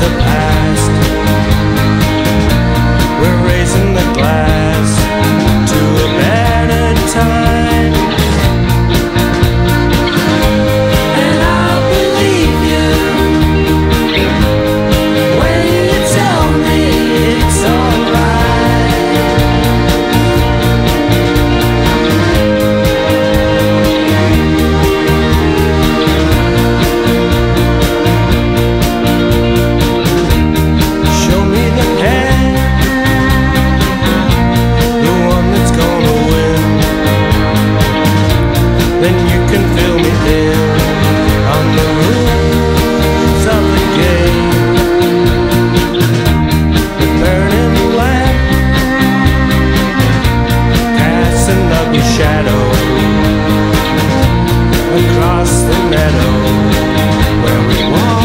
the past. We're raising the glass to a better time. And I'll believe you when you tell me it's alright. Show me the hand, the one that's gonna win. Then you can fill me in on the rules of the game. The burning lamp, cast an ugly shadow across the meadow where we walk.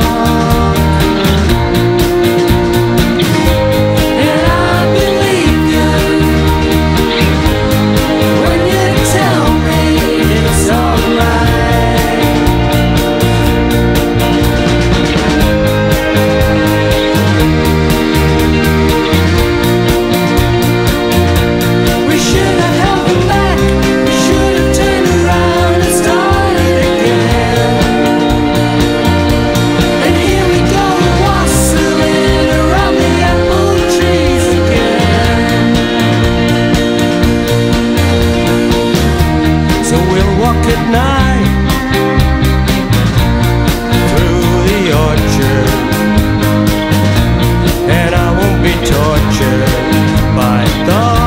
And I believe you when you tell me it's alright. We should have held them back. We should have turned around and started again. And here we go, wassailing around the apple trees again. So we'll walk at night through the orchard, and I won't be tortured by thoughts